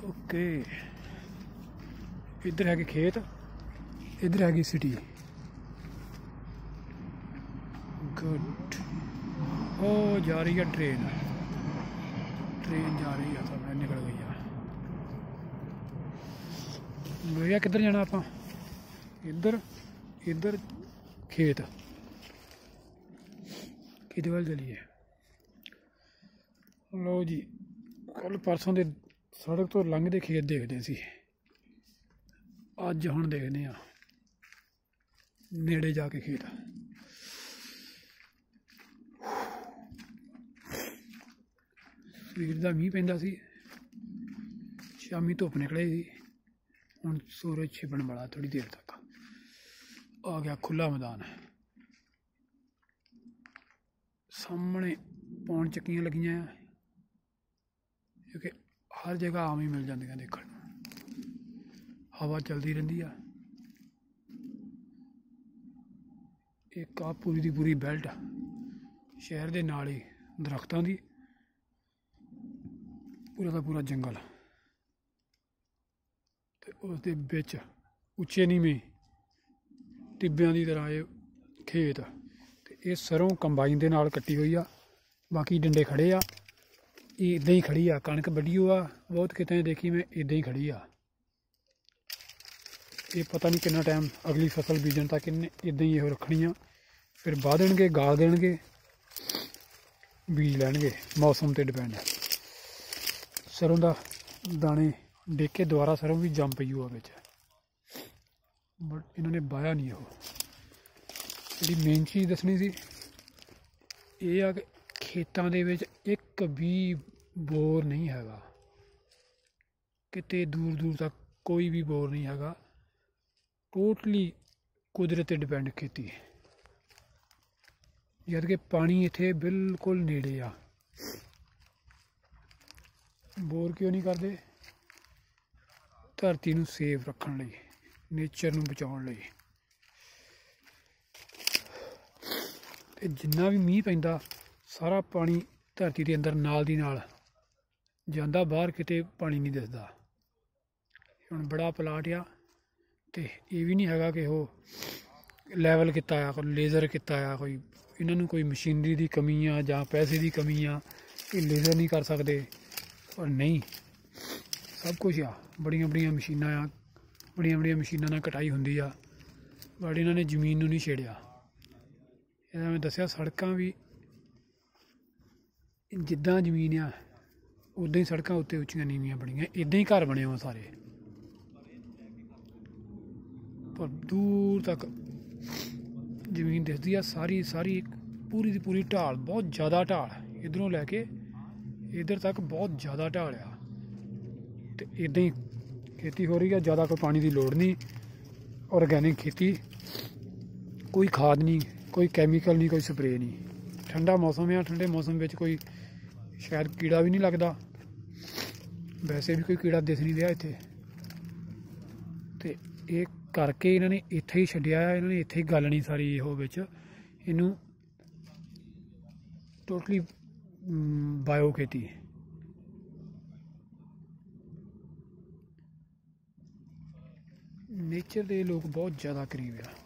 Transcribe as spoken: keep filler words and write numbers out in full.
Okay इधर है खेत, इधर है सिटी। गुड। ओ जा रही है ट्रेन, ट्रेन जा रही है, सामने निकल गई है। भैया किधर जाना आप? इधर इधर खेत किधर वाल चलिए। लो जी, कल परसों के सड़क तो लंघते खेत देखते सी, अज हुण देखने आ नेड़े जाके खेत। सवेर का मीह पैंदा सी, शामी धुप निकले सी, हुण सूरज छिपण वाला थोड़ी देर तक। आ गया खुला मैदान, सामने पौन चक्कियां लगियां, क्योंकि हर जगह आम ही मिल जांदियां देखण नूं, हवा चलती रहिंदी आ। एक आ पूरी दी पूरी बैल्ट शहर दे नाल ही दरख्तां दी, पूरा का पूरा जंगल, ते उसदे विच उच्चे नीवें टिब्बियां की तरह ये खेत। ते ये सरों कंबाइन दे नाल कट्टी हुई आ, बाकी डंडे खड़े आ, ये इदां ही खड़ी आ। कणक वड्डी आ, बहुत किते देखी मैं इदां ही खड़ी आ। ये पता नहीं कितना टाइम अगली फसल बीजन तक इन्हें इदां ही रखनी आ, फिर बाह देणगे, गाल देणगे, बीज लैणगे, मौसम ते डिपेंड है। सरों दा दाने देख के दोबारा सरों भी जम पई हुआ बिच, बट इन्होंने बाया नहीं। वो जी मेन चीज़ दसनी सी ये आ कि खेतों दे विच एक भी बोर नहीं हैगा, किते दूर दूर तक कोई भी बोर नहीं हैगा। टोटली कुदरत ते डिपेंड खेती, जद कि पानी इत्थे बिल्कुल नेड़े आ। बोर क्यों नहीं करते? धरती नूं सेफ रखण लई, नेचर नूं बचाउण लई। ते जिन्ना भी मीह पैंदा सारा पानी धरती के अंदर नाल दी नाल जांदा, बाहर किते पानी नहीं दिसदा। हुण बड़ा प्लाट आ, ते ये भी नहीं हैगा कि वो लैवल किता आ, कोई लेज़र किता आ, कोई इन्हां नूं कोई मशीनरी की कमी आ जां पैसे की कमी आ कि लेज़र नहीं कर सकते। पर नहीं, सब कुछ आ, बड़ियां बड़ियां मशीनां आ, बड़ियां बड़ियां मशीनां नाल कटाई हुंदी आ, बट इन्हां ने जमीन नूं नहीं छेड़िया। इहदा मैं दस्सिया सड़कां भी जिद्दां जमीन आ उदां ही सड़कां उत्ते उच्चियां नीवियां बणियां, इदां ही घर बने हो सारे। पर दूर तक जमीन दिसदी आ, सारी सारी पूरी दी पूरी ढाल, बहुत ज़्यादा ढाल, इधरों लैके इधर तक बहुत ज़्यादा ढाल आ। ते इदां ही खेती हो रही है, ज़्यादा कोई पानी की लोड़ नहीं, ऑर्गैनिक खेती, कोई खाद नहीं, कोई कैमिकल नहीं, कोई स्प्रे नहीं। ठंडा मौसम है, ठंडे मौसम में कोई शायद कीड़ा भी नहीं लगता, वैसे भी कोई कीड़ा दिस नहीं रहा इत्थे। ते ये करके इन्होंने इत्थे ही छड्डिया, इन्होंने इत्थे ही गल नहीं सारी इहो विच, इनू टोटली बायो खेती। नेचर के लोग बहुत ज़्यादा करीब आ।